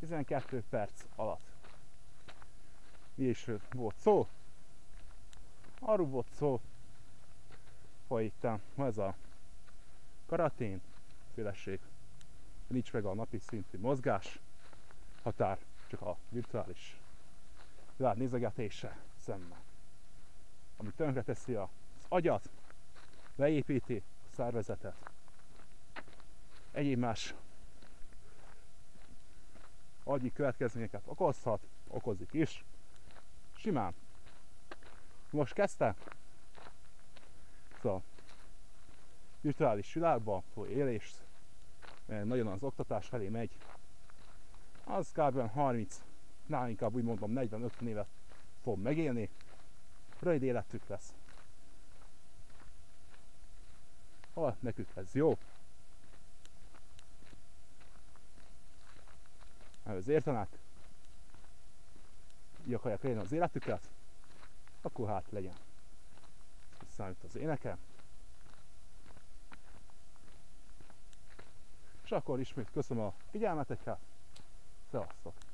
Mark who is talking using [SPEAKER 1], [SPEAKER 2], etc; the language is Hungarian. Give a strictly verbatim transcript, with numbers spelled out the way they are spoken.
[SPEAKER 1] tizenkét perc alatt. Mi is volt szó? Arról volt szó, hogy itt van ez a karatén féleség, nincs meg a napi szintű mozgás határ, csak a virtuális világ nézegetése szemmel, ami tönkreteszi az agyat, leépíti a szervezetet, egyéb más agyi következményeket okozhat, okozik is, simán. Most kezdte ez a virtuális világban élés, nagyon az oktatás felé megy, az kb. harminc, nál inkább úgy mondom negyven-ötven évet fog megélni, rövid életük lesz. Ha nekük ez jó, ehhez értenek, így akarják élni az életüket, akkor hát legyen. Számít az éneke. És akkor ismét köszönöm a figyelmeteket. Szevasztok!